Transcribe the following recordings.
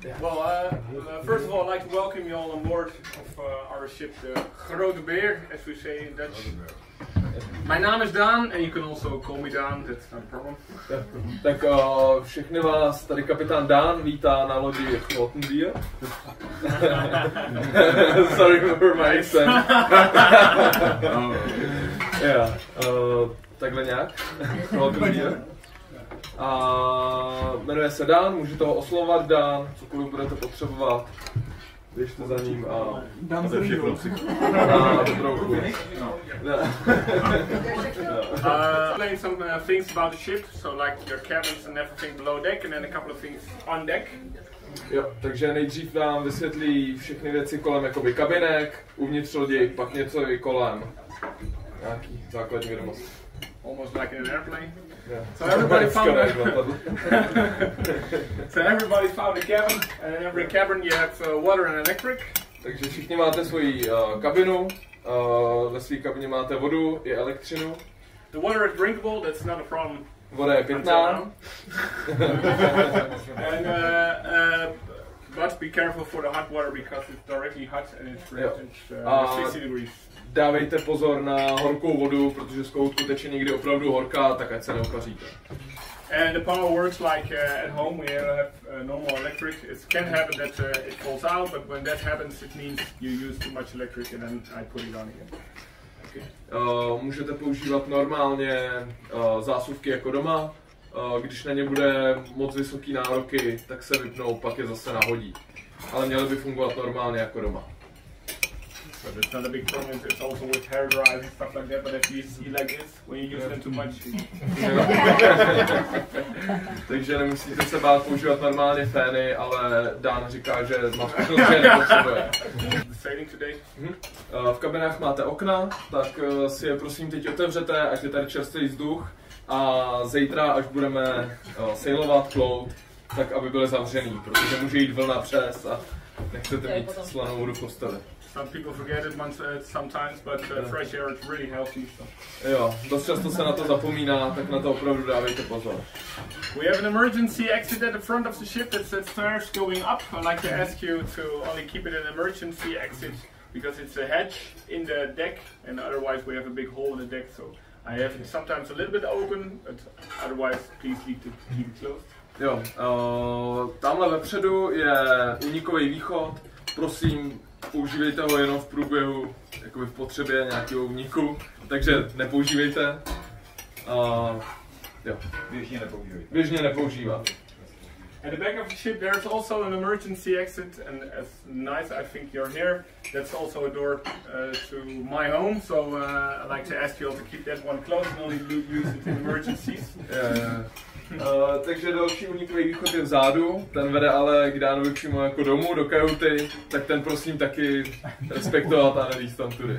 Yeah. Well, first of all, I'd like to welcome you all on board of our ship, the Grote Beer, as we say in Dutch. My naam is Daan, and you can also call me Daan, that's not a problem. Tak všechny vás tady kapitán Daan vítá na lodi Grote Beer. Sorry for my accent. Yeah, takhle nějak. Grote Beer. A jmenuje se Daan, můžete ho oslovovat Daan, cokoliv budete potřebovat. Běžte za ním a dobrou chuť. Explain some things about the ship, so like your cabins and everything below deck, and then a couple of things on deck. Jo, takže nejdřív nám vysvětlí všechny věci kolem jakoby kabinek, uvnitř lodi, pak něco i kolem nějaký základní vědomosti. Almost like in an airplane. Yeah. So everybody found a cabin, and in every cabin you have water and electric. Takže všichni máte svoji kabinu, ve své kabině máte vodu i elektřinu. The water is drinkable, that's not a problem. Voda je pitná. And but be careful for the hot water because it's directly hot and it's 60 degrees. Dávejte pozor na horkou vodu, protože z kohoutku teče někdy opravdu horká, tak ať se neokaříte. And the power works like at home. We have normal electric. It can happen that it falls out, but when that happens, it means you use too much electric, and then I put it on again. Okay. Můžete používat normálně zásuvky jako doma. Když na ně bude moc vysoký nároky, tak se vypnou, pak je zase nahodí. Ale měly by fungovat normálně jako doma. So it's not a big problem. It's also with hair dryers and stuff like that. But if you see like this, when you use them too much. Takže nemusíte se bát používat normálně fény, ale Daan říká, že má zkušenost, že nepotřebuje. Sailing today. V kabinách máte okna, tak si je prosím teď otevřete, ať je tady čerstvý vzduch. A zítra, až budeme sailovat, plout, tak aby byly zavřený, protože může jít vlna přes a nechcete mít slanou vodu v posteli. Some people forget it sometimes, but fresh air is really healthy. So. Jo, dost často se na to zapomíná, tak na to opravdu dávejte pozor. We have an emergency exit at the front of the ship that says stairs going up. I'd like to ask you to only keep it an emergency exit because it's a hatch in the deck, and otherwise we have a big hole in the deck. So I have it sometimes a little bit open, but otherwise please keep it closed. Jo, tamhle vepředu je únikový východ, prosím, používejte ho jenom v průběhu, jakoby v potřebě nějakého úniku, takže nepoužívejte. Jo. Běžně nepoužívat. At the back of the ship there's also an emergency exit, and as nice I think you're here, that's also a door to my home, so I'd like to ask you all to keep that one closed and only use it in emergencies. Takže další únikový východ je vzadu, ten vede ale k Dánovi přímo jako domů, do kajuty, tak ten prosím taky respektovat a nevíc tam tudy.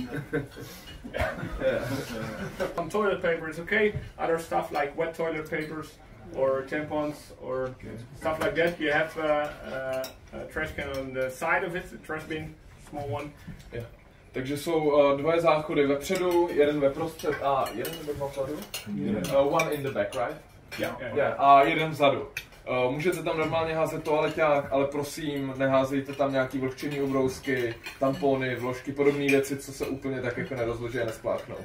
Some toilet paper is okay, other stuff like wet toilet papers or tampons or stuff like that, you have a trash can on the side of it, a trash bin, small one. Yeah. Takže jsou dvoje záchody vepředu, jeden ve prostřed a jeden nebo dva vzadu? One in the back, right? Yeah. A jeden vzadu. Můžete tam normálně házet toaleťák, ale prosím, neházejte tam nějaký vlhčený obrousky, tampony, vložky, podobné věci, co se úplně tak jako nerozloží a nespláchnou.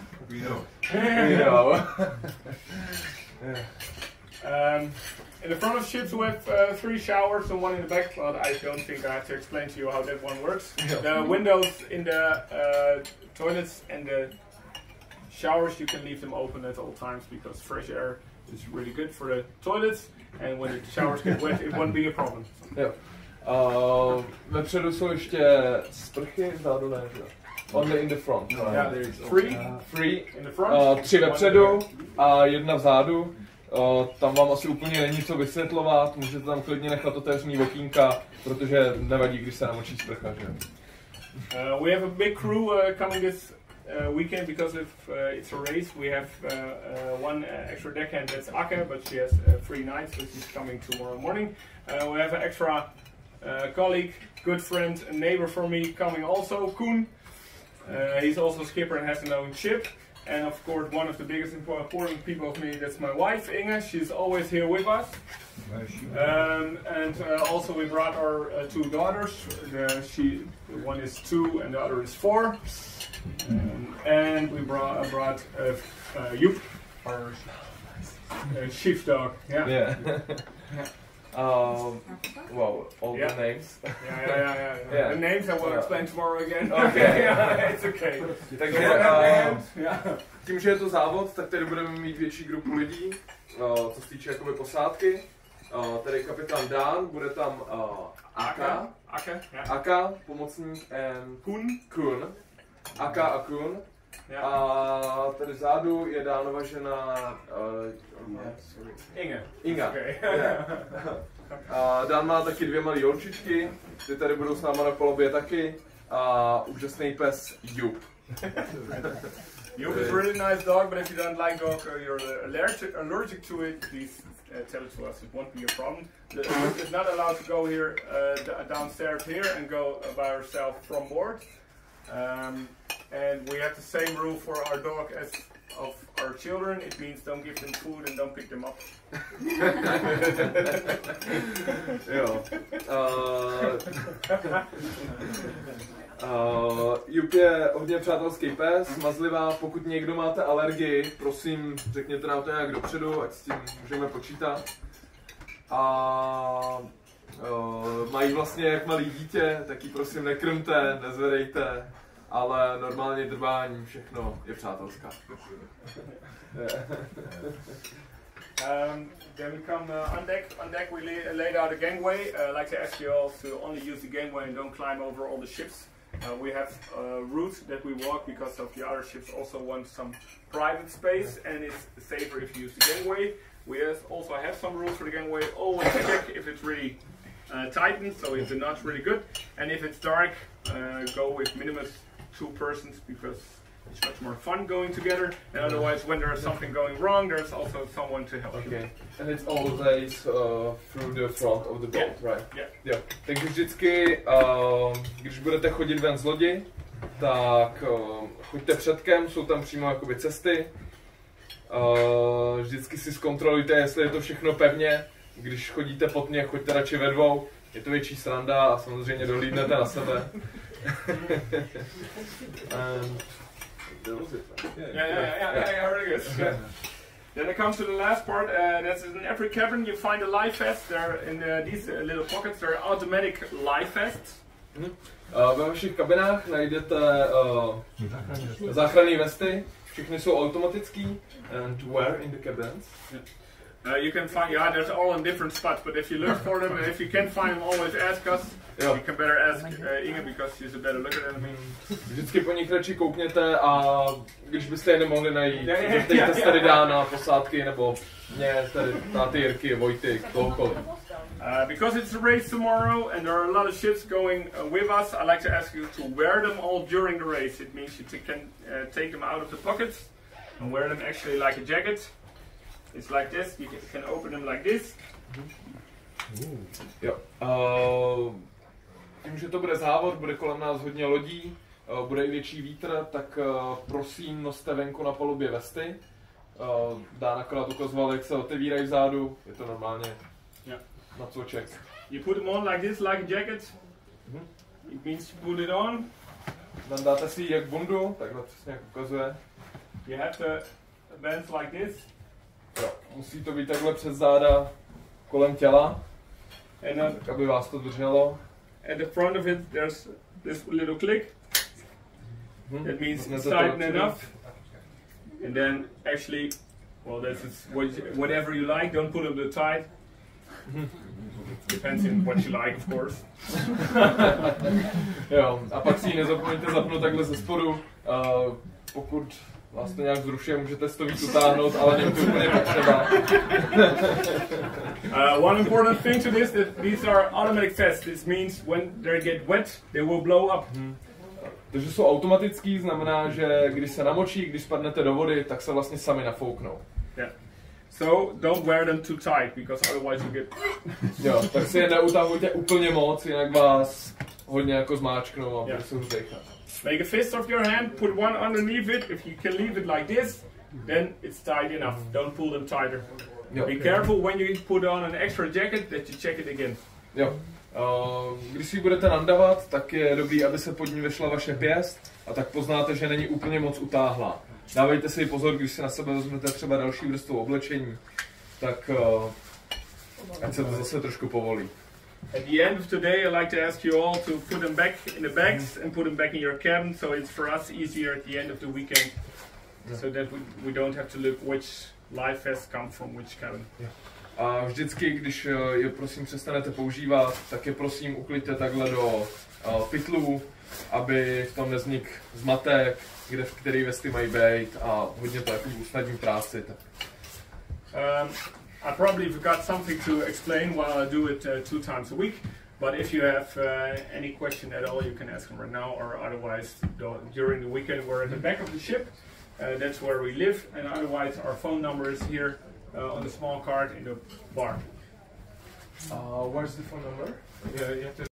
In the front of ships we have 3 showers and one in the back, but I don't think I have to explain to you how that one works. The windows in the toilets and the showers, you can leave them open at all times because fresh air is really good for the toilets, and when the showers get wet it won't be a problem. Jo. Vepředu jsou ještě sprchy, vzadu ne, že? Only in the front. Yeah, there is 3 in the front. 3 vepředu a jedna vzadu. Tam vám asi úplně není co vysvětlovat, můžete tam klidně nechat otevřený okýnka, protože nevadí, když se namočí sprcha, že? We have a big crew coming this weekend because it's a race. We have one extra deckhand, that's Akke, but she has 3 nights, so she's coming tomorrow morning. We have an extra colleague, good friend, a neighbor for me coming also, Koen. He's also skipper and has his own ship. And of course, one of the biggest important people of me, that's my wife, Inge. She's always here with us. And also we brought our two daughters. One is 2 and the other is 4. And we brought Joep, our sheepdog. Yeah. Well, all the names. Yeah. The names I will explain tomorrow again. Okay. It's okay. Takže tím, že je to závod, tak tady budeme mít větší grupu lidí, co se týče jakoby posádky. Tady kapitán Dan, bude tam Aka, pomocník and Kun. Aka a Kun. A tady vzadu je Dánova žena Inga. Okay. A Dan má taky 2 malé holčičky, ty tady budou s náma na palubě taky. A úžasný pes Joep. Joep is a really nice dog, but if you don't like dog or you're allergic to it, please tell it to us. It won't be a problem. Joep is not allowed to go here downstairs here and go by herself from board. And we have the same rule for our dog as of our children. It means don't give them food and don't pick them up. Jo. Joep je hodně přátelský pes, smazlivá. Pokud někdo máte alergii, prosím, řekněte nám to nějak dopředu, ať s tím můžeme počítat. A mají vlastně jak malý dítě, tak ji prosím nekrmte, nezvedejte. Ale normálně drbání, všechno je přátelská. Then we come on deck. On deck we laid out a gangway. I'd like to ask you all to only use the gangway and don't climb over all the ships. We have a route that we walk because of the other ships also want some private space, and it's safer if you use the gangway. We also have some rules for the gangway. Always check if it's really tightened, so if the knot's really good, and if it's dark, go with minimum 2 persons because it's much more fun going together, and otherwise when there's something going wrong there's also someone to help you. And it's always through the front of the boat, right? Yeah. Takže vždycky, když budete chodit ven z lodi, tak choďte předkem, jsou tam přímo jakoby cesty. Vždycky si zkontrolujte, jestli je to všechno pevně. Když chodíte pod mě, choďte radši ve 2, je to větší sranda a samozřejmě dohlídnete na sebe. That was it. Yeah, really good. Then it comes to the last part. That's in every cabin you find a life vest. They're in these little pockets. They're automatic life vests. Ve vašich kabinách najdete záchranné vesty. Všechny jsou automatický. And where in the cabins? You can find, there's all in different spots, but if you look for them, and if you can't find them, always ask us. You can better ask Inge because she's a better looker than me. Vždycky po nich radši koukněte a když byste je nemohli najít, zeptejte se tady Dána, posádky, nebo mě, tady táty Jirky, Vojty, kohokoliv. Because it's a race tomorrow and there are a lot of ships going with us, I'd like to ask you to wear them all during the race. It means you can take them out of the pockets and wear them actually like a jacket. It's like this, you can open them like this. Jo. Tím, že to bude závod, bude kolem nás hodně lodí, bude i větší vítr, tak prosím noste venku na palubě vesty. Dán akorát ukazoval, jak se otevírají vzadu, je to normálně na cvoček. You put them on like this, like a jacket. It means you put it on. Tam dáte si jak bundu, takhle přesně jak ukazuje. You have the bands like this. Jo, musí to být takhle přes záda kolem těla, tak aby vás to drželo. At the front of it there's this little click. That means it's tight enough. And then actually, well, that's whatever you like. Don't put them too tight. Depends on what you like, of course. Jo, a pak si ji nezapomeňte zapnout takhle ze spodu. Pokud vás to nějak zrušuje, můžete si to víc utáhnout, ale není to úplně potřeba. One important thing to this, that these are automatic vests. This means when they get wet, they will blow up. Takže jsou automatický, znamená, že když se namočí, když spadnete do vody, tak se vlastně sami nafouknou. Yeah. So don't wear them too tight, because otherwise you get... Jo, tak si je neutahujte úplně moc, jinak vás hodně jako zmáčknou a bude se vzdechat. Make a fist of your hand, put one underneath it. If you can leave it like this, then it's tight enough. Don't pull them tighter. Jo. Be careful when you put on an extra jacket that you check it again. Jo. Když si ji budete nandavat, tak je dobrý, aby se pod ní vešla vaše pěst a tak poznáte, že není úplně moc utáhlá. Dávejte si pozor, když si na sebe vezmete třeba další vrstvu oblečení, tak ať se to zase trošku povolí. At the end of today, I'd like to ask you all to put them back in the bags and put them back in your cabin, so it's for us easier at the end of the weekend, so that we don't have to look which life has come from which cabin. A vždycky, když je prosím přestanete používat, tak je prosím ukliďte takhle do pytlů, aby v tom nevznikl zmatek, kde v který vesty mají být a hodně to jako usnadní práci. I probably forgot something to explain while I do it 2 times a week, but if you have any question at all, you can ask them right now, or otherwise during the weekend we're at the back of the ship. That's where we live, and otherwise our phone number is here on the small card in the bar. Where's the phone number? You have to